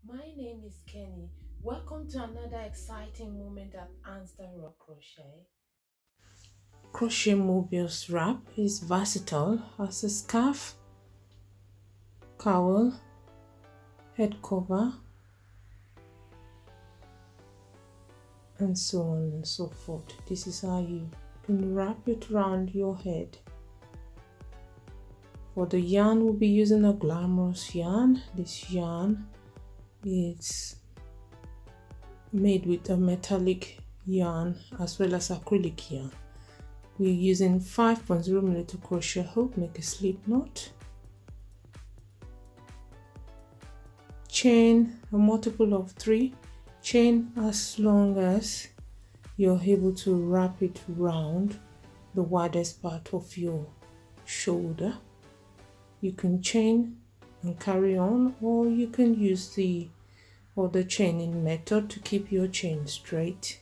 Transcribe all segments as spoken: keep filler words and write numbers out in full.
My name is Kenny. Welcome to another exciting moment at Anston Rock Crochet. Crochet Mobius wrap is versatile as a scarf, cowl, head cover, and so on and so forth. This is how you can wrap it around your head. For the yarn, we'll be using a glamorous yarn. This yarn is made with a metallic yarn as well as acrylic yarn. We're using five point zero millimeter crochet hook, make a slip knot, chain a multiple of three, chain as long as you're able to wrap it round the widest part of your shoulder. You can chain and carry on, or you can use the other chaining method to keep your chain straight.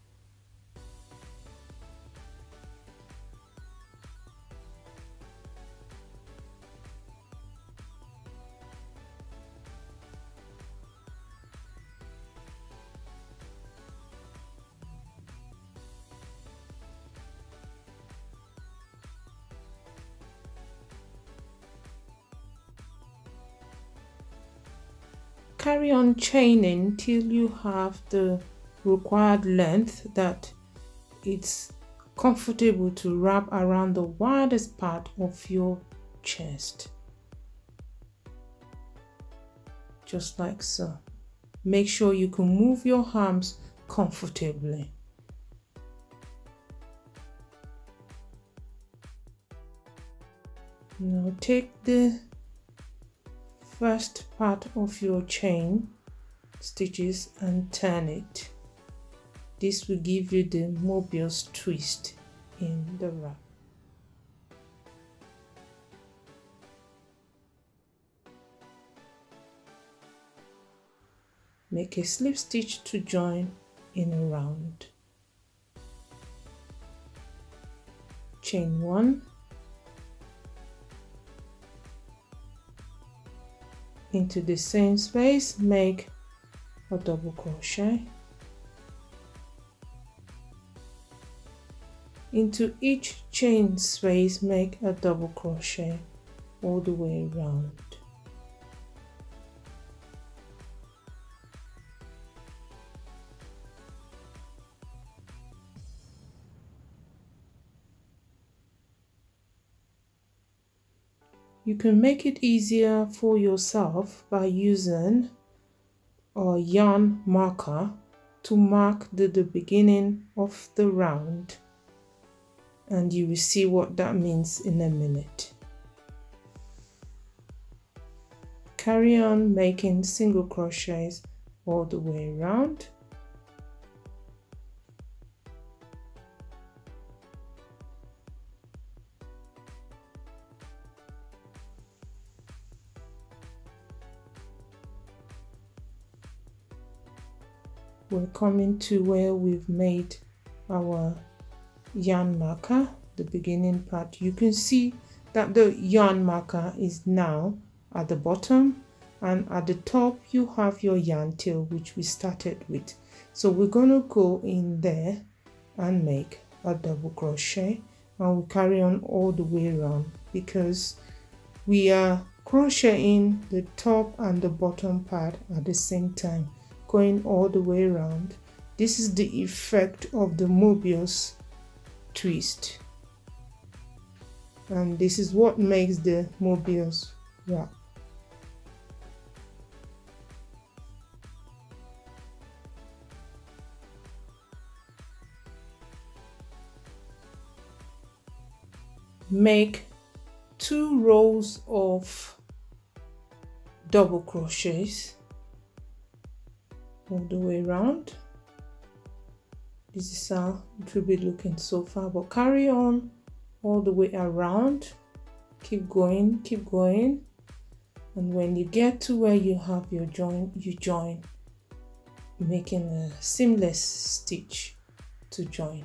Carry on chaining till you have the required length that it's comfortable to wrap around the widest part of your chest. Just like so. Make sure you can move your arms comfortably. Now take the first part of your chain stitches and turn it. This will give you the Mobius twist in the wrap. Make a slip stitch to join in a round. Chain one, into the same space make a double crochet, into each chain space make a double crochet all the way around. You can make it easier for yourself by using a yarn marker to mark the, the beginning of the round, and you will see what that means in a minute. Carry on making single crochets all the way around. We're coming to where we've made our yarn marker, the beginning part. You can see that the yarn marker is now at the bottom, and at the top you have your yarn tail, which we started with. So we're going to go in there and make a double crochet, and we carry on all the way around because we are crocheting the top and the bottom part at the same time, going all the way around. This is the effect of the Mobius twist, and this is what makes the Mobius wrap. Make two rows of double crochets all the way around. This is how it will be looking so far, but carry on all the way around. Keep going, keep going, and when you get to where you have your join, you join, making a seamless stitch to join.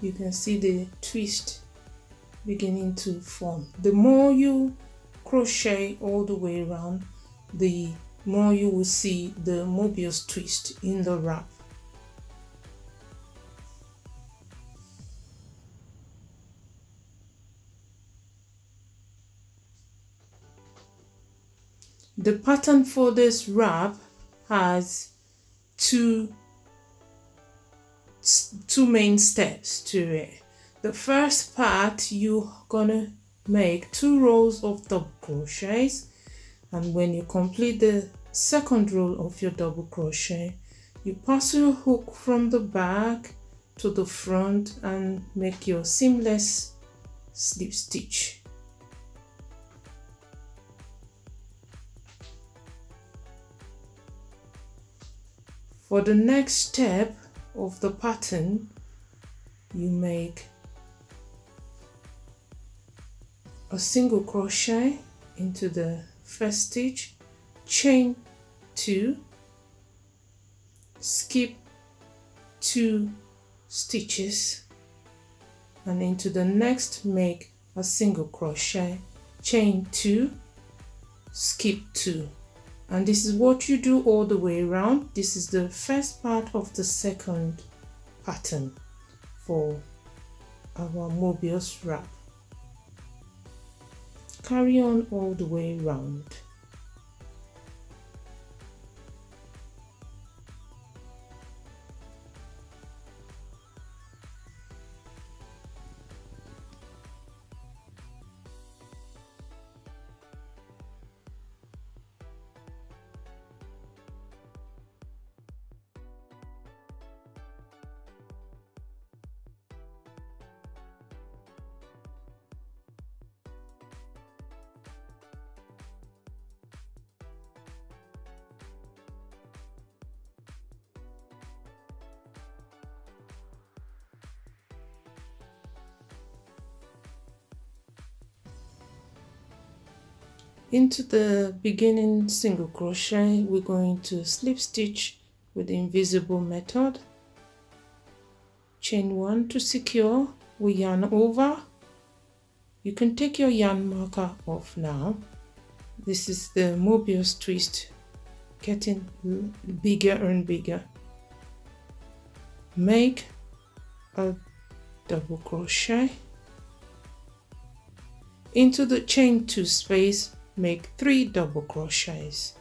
you can see the twist beginning to form. The more you crochet all the way around, the more you will see the Mobius twist in the wrap. The pattern for this wrap has two two main steps to it. The first part, you're gonna make two rows of double crochets, and when you complete the second row of your double crochet, you pass your hook from the back to the front and make your seamless slip stitch. For the next step of the pattern, you make a single crochet into the first stitch, chain two, skip two stitches, and into the next make a single crochet, chain two, skip two. And this is what you do all the way around. This is the first part of the second pattern for our Mobius wrap. Carry on all the way around. Into the beginning single crochet, we're going to slip stitch with the invisible method. Chain one to secure, we yarn over. You can take your yarn marker off now. This is the Mobius twist getting bigger and bigger. Make a double crochet. Into the chain two space, make three double crochets.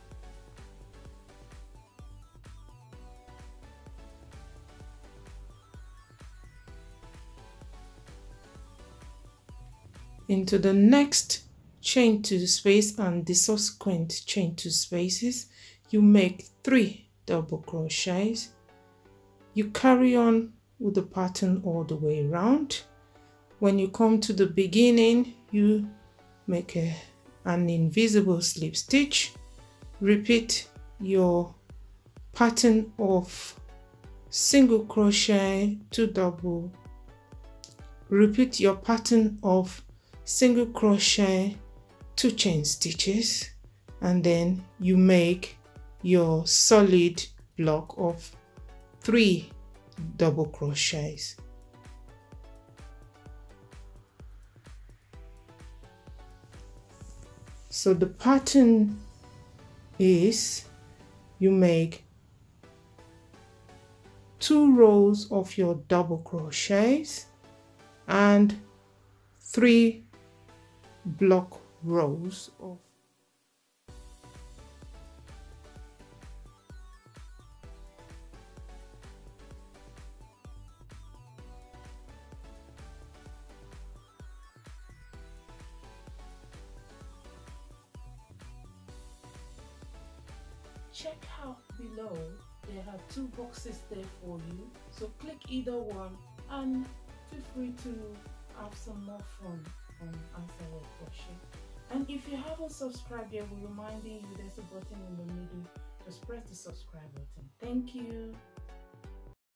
Into the next chain two space and the subsequent chain two spaces, you make three double crochets. You carry on with the pattern all the way around. When you come to the beginning, you make a an invisible slip stitch. Repeat your pattern of single crochet, two double. Repeat your pattern of single crochet, two chain stitches, and then you make your solid block of three double crochets. So the pattern is you make two rows of your double crochets and three block rows of check out below, there are two boxes there for you, so click either one and feel free to have some more fun on Answer Your Crochet. And if you haven't subscribed yet, we're reminding you there's a button in the middle. Just press the subscribe button. Thank you.